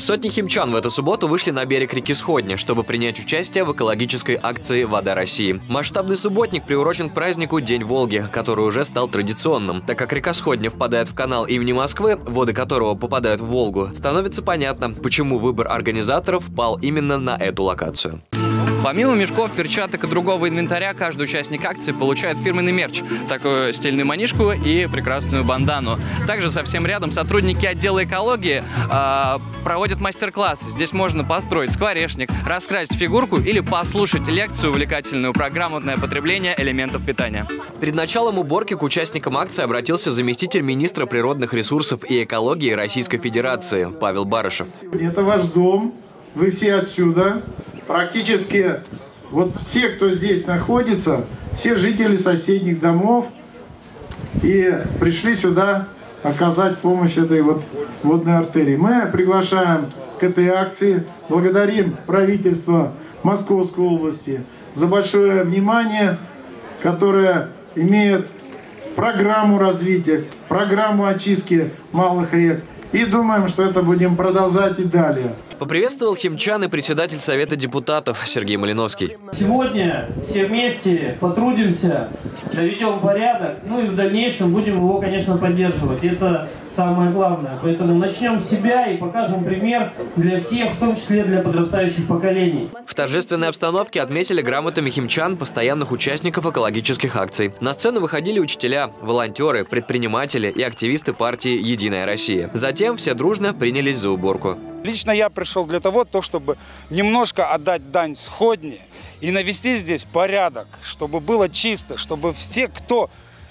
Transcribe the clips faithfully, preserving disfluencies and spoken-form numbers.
Сотни химчан в эту субботу вышли на берег реки Сходня, чтобы принять участие в экологической акции «Вода России». Масштабный субботник приурочен к празднику День Волги, который уже стал традиционным. Так как река Сходня впадает в канал имени Москвы, воды которого попадают в Волгу, становится понятно, почему выбор организаторов пал именно на эту локацию. Помимо мешков, перчаток и другого инвентаря, каждый участник акции получает фирменный мерч, такую стильную манишку и прекрасную бандану. Также совсем рядом сотрудники отдела экологии э, проводят мастер-класс. Здесь можно построить скворечник, раскрасить фигурку или послушать лекцию увлекательную про грамотное потребление элементов питания. Перед началом уборки к участникам акции обратился заместитель министра природных ресурсов и экологии Российской Федерации Павел Барышев. Это ваш дом, вы все отсюда. Практически вот все, кто здесь находится, все жители соседних домов и пришли сюда оказать помощь этой вот водной артерии. Мы приглашаем к этой акции, благодарим правительство Московской области за большое внимание, которое имеет программу развития, программу очистки малых рек. И думаем, что это будем продолжать и далее. Поприветствовал химчан и председатель Совета депутатов Сергей Малиновский. Сегодня все вместе потрудимся, наведем порядок, ну и в дальнейшем будем его, конечно, поддерживать. Это самое главное. Поэтому начнем с себя и покажем пример для всех, в том числе для подрастающих поколений. В торжественной обстановке отметили грамотами химчан, постоянных участников экологических акций. На сцену выходили учителя, волонтеры, предприниматели и активисты партии «Единая Россия». Затем все дружно принялись за уборку. Лично я пришел для того, чтобы немножко отдать дань Сходне и навести здесь порядок, чтобы было чисто, чтобы все, кто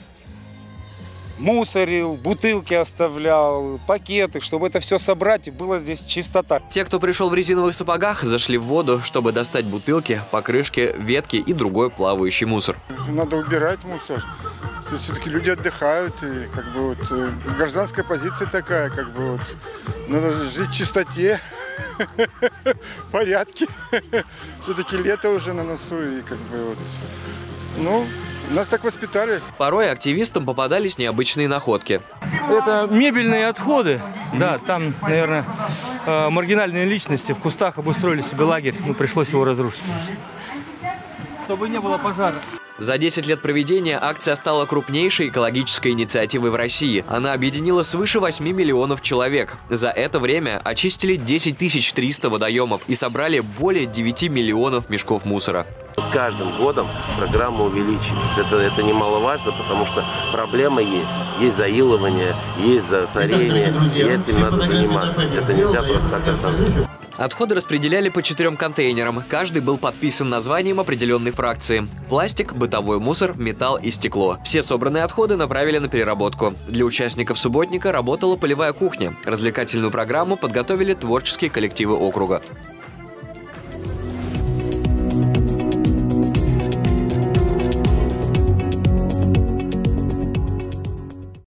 мусорил, бутылки оставлял, пакеты, чтобы это все собрать и была здесь чистота. Те, кто пришел в резиновых сапогах, зашли в воду, чтобы достать бутылки, покрышки, ветки и другой плавающий мусор. Надо убирать мусор. Все-таки люди отдыхают, и как бы вот гражданская позиция такая, как бы вот надо жить в чистоте, в порядке. Все-таки лето уже на носу, и как бы вот, ну, нас так воспитали. Порой активистам попадались необычные находки. Это мебельные отходы. Да, там, наверное, маргинальные личности в кустах обустроили себе лагерь, ну, пришлось его разрушить, чтобы не было пожара. За десять лет проведения акция стала крупнейшей экологической инициативой в России. Она объединила свыше восьми миллионов человек. За это время очистили десять тысяч триста водоемов и собрали более девяти миллионов мешков мусора. С каждым годом программа увеличивается. Это, это немаловажно, потому что проблема есть. Есть заилывание, есть засорение, и этим надо заниматься. Это нельзя просто так оставить. Отходы распределяли по четырем контейнерам. Каждый был подписан названием определенной фракции. Пластик, бытовой мусор, металл и стекло. Все собранные отходы направили на переработку. Для участников субботника работала полевая кухня. Развлекательную программу подготовили творческие коллективы округа.